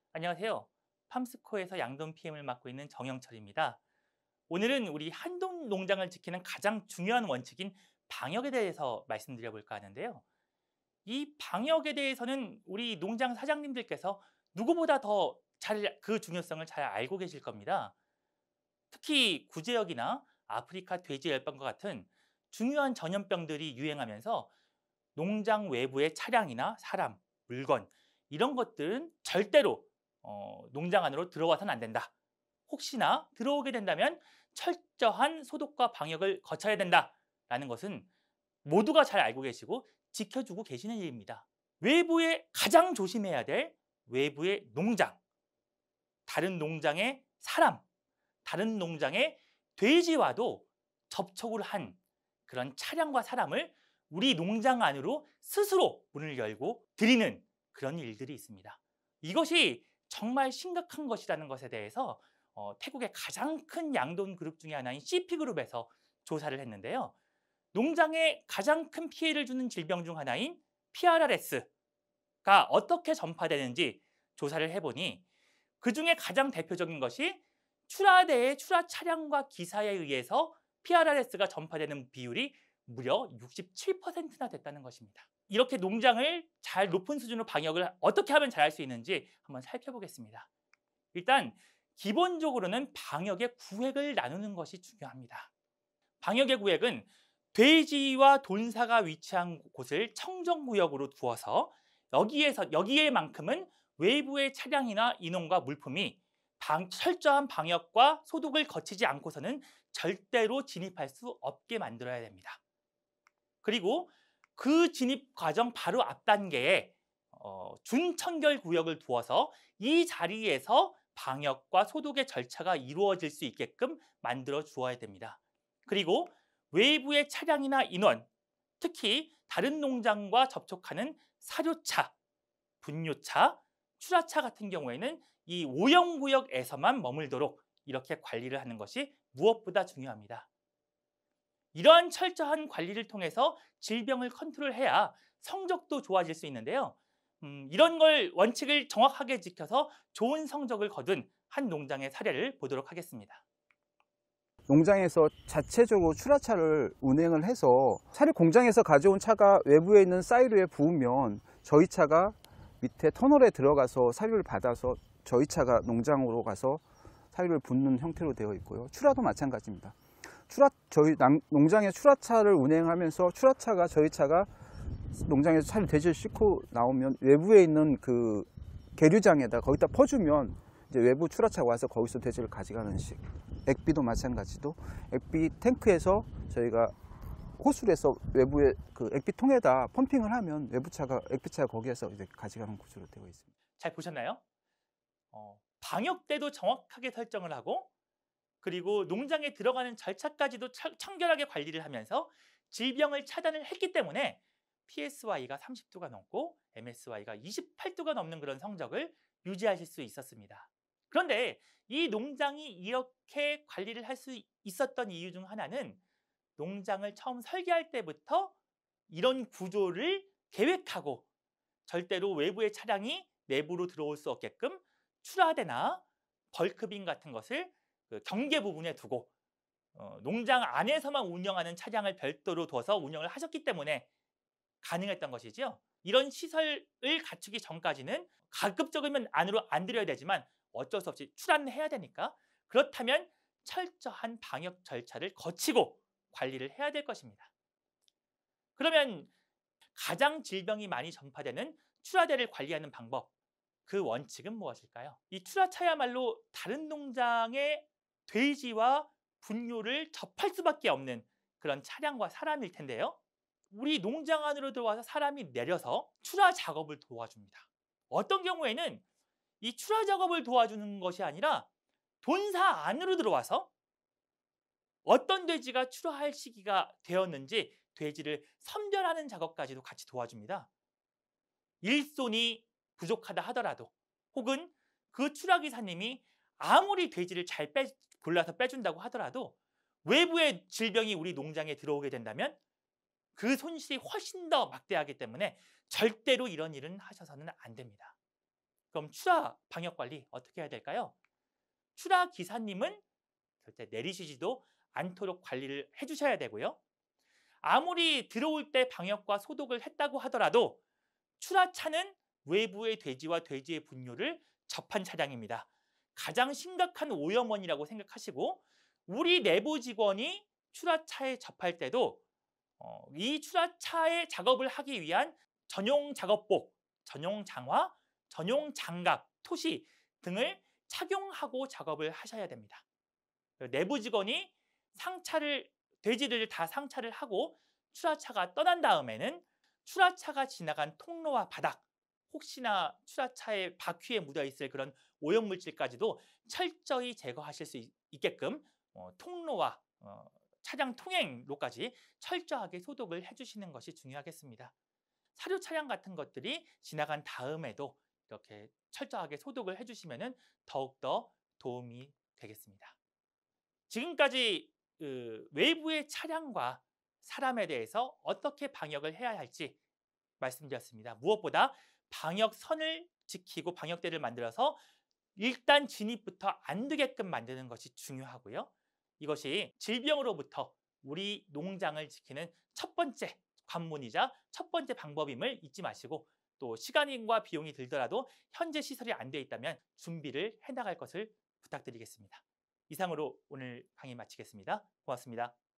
안녕하세요. 팜스코에서 양돈 PM을 맡고 있는 정영철입니다. 오늘은 우리 한돈 농장을 지키는 가장 중요한 원칙인 방역에 대해서 말씀드려 볼까 하는데요. 이 방역에 대해서는 우리 농장 사장님들께서 누구보다 더 그 중요성을 잘 알고 계실 겁니다. 특히 구제역이나 아프리카 돼지열병과 같은 중요한 전염병들이 유행하면서 농장 외부의 차량이나 사람, 물건 이런 것들은 절대로 농장 안으로 들어와서는 안 된다. 혹시나 들어오게 된다면 철저한 소독과 방역을 거쳐야 된다라는 것은 모두가 잘 알고 계시고 지켜주고 계시는 일입니다. 외부에 가장 조심해야 될 외부의 농장, 다른 농장의 사람, 다른 농장의 돼지와도 접촉을 한 그런 차량과 사람을 우리 농장 안으로 스스로 문을 열고 들이는 그런 일들이 있습니다. 이것이 정말 심각한 것이라는 것에 대해서 태국의 가장 큰 양돈 그룹 중에 하나인 CP그룹에서 조사를 했는데요. 농장에 가장 큰 피해를 주는 질병 중 하나인 PRRS가 어떻게 전파되는지 조사를 해보니 그중에 가장 대표적인 것이 출하대의 출하 차량과 기사에 의해서 PRRS가 전파되는 비율이 무려 67%나 됐다는 것입니다. 이렇게 농장을 잘 높은 수준으로 방역을 어떻게 하면 잘할 수 있는지 한번 살펴보겠습니다. 일단 기본적으로는 방역의 구획을 나누는 것이 중요합니다. 방역의 구획은 돼지와 돈사가 위치한 곳을 청정구역으로 두어서 여기에만큼은 외부의 차량이나 인원과 물품이 철저한 방역과 소독을 거치지 않고서는 절대로 진입할 수 없게 만들어야 됩니다. 그리고 그 진입 과정 바로 앞 단계에 준청결 구역을 두어서 이 자리에서 방역과 소독의 절차가 이루어질 수 있게끔 만들어 주어야 됩니다. 그리고 외부의 차량이나 인원, 특히 다른 농장과 접촉하는 사료차, 분뇨차, 출하차 같은 경우에는 이 오염구역에서만 머물도록 이렇게 관리를 하는 것이 무엇보다 중요합니다. 이러한 철저한 관리를 통해서 질병을 컨트롤해야 성적도 좋아질 수 있는데요. 이런 원칙을 정확하게 지켜서 좋은 성적을 거둔 한 농장의 사례를 보도록 하겠습니다. 농장에서 자체적으로 출하차를 운행을 해서 사료 공장에서 가져온 차가 외부에 있는 사이로에 부으면 저희 차가 밑에 터널에 들어가서 사료를 받아서 저희 차가 농장으로 가서 사료를 붓는 형태로 되어 있고요. 출하도 마찬가지입니다. 저희 농장의 출하차를 운행하면서 출하차가 저희 차가 농장에서 차를 돼지를 싣고 나오면 외부에 있는 그 계류장에다 거기다 퍼주면 이제 외부 출하차가 와서 거기서 돼지를 가져가는 식. 액비도 마찬가지도 액비 탱크에서 저희가 호수를 해서 외부에 그 액비통에다 펌핑을 하면 액비차가 거기에서 이제 가져가는 구조로 되어 있습니다. 잘 보셨나요? 방역 때도 정확하게 설정을 하고 그리고 농장에 들어가는 절차까지도 청결하게 관리를 하면서 질병을 차단을 했기 때문에 PSY가 30도가 넘고 MSY가 28도가 넘는 그런 성적을 유지하실 수 있었습니다. 그런데 이 농장이 이렇게 관리를 할 수 있었던 이유 중 하나는 농장을 처음 설계할 때부터 이런 구조를 계획하고 절대로 외부의 차량이 내부로 들어올 수 없게끔 출하대나 벌크bin 같은 것을 그 경계 부분에 두고 농장 안에서만 운영하는 차량을 별도로 둬서 운영을 하셨기 때문에 가능했던 것이죠. 이런 시설을 갖추기 전까지는 가급적이면 안으로 안 들여야 되지만 어쩔 수 없이 출하해야 되니까 그렇다면 철저한 방역 절차를 거치고 관리를 해야 될 것입니다. 그러면 가장 질병이 많이 전파되는 출하대를 관리하는 방법, 그 원칙은 무엇일까요? 이 출하차야말로 다른 농장의 돼지와 분뇨를 접할 수밖에 없는 그런 차량과 사람일 텐데요. 우리 농장 안으로 들어와서 사람이 내려서 출하 작업을 도와줍니다. 어떤 경우에는 이 출하 작업을 도와주는 것이 아니라 돈사 안으로 들어와서 어떤 돼지가 출하할 시기가 되었는지 돼지를 선별하는 작업까지도 같이 도와줍니다. 일손이 부족하다 하더라도 혹은 그 출하기사님이 아무리 돼지를 잘 골라서 빼준다고 하더라도 외부의 질병이 우리 농장에 들어오게 된다면 그 손실이 훨씬 더 막대하기 때문에 절대로 이런 일은 하셔서는 안 됩니다. 그럼 출하 방역 관리 어떻게 해야 될까요? 출하 기사님은 절대 내리시지도 않도록 관리를 해주셔야 되고요. 아무리 들어올 때 방역과 소독을 했다고 하더라도 출하차는 외부의 돼지와 돼지의 분뇨를 접한 차량입니다. 가장 심각한 오염원이라고 생각하시고 우리 내부 직원이 출하차에 접할 때도 이 출하차의 작업을 하기 위한 전용 작업복, 전용 장화, 전용 장갑, 토시 등을 착용하고 작업을 하셔야 됩니다. 내부 직원이 돼지를 다 상차를 하고 출하차가 떠난 다음에는 출하차가 지나간 통로와 바닥, 혹시나 출하차의 바퀴에 묻어 있을 그런 오염물질까지도 철저히 제거하실 수 있게끔 통로와 차량 통행로까지 철저하게 소독을 해주시는 것이 중요하겠습니다. 사료 차량 같은 것들이 지나간 다음에도 이렇게 철저하게 소독을 해주시면 더욱더 도움이 되겠습니다. 지금까지 외부의 차량과 사람에 대해서 어떻게 방역을 해야 할지 말씀드렸습니다. 무엇보다 방역선을 지키고 방역대를 만들어서 일단 진입부터 안 되게끔 만드는 것이 중요하고요. 이것이 질병으로부터 우리 농장을 지키는 첫 번째 관문이자 첫 번째 방법임을 잊지 마시고 또 시간과 비용이 들더라도 현재 시설이 안 되어 있다면 준비를 해나갈 것을 부탁드리겠습니다. 이상으로 오늘 강의 마치겠습니다. 고맙습니다.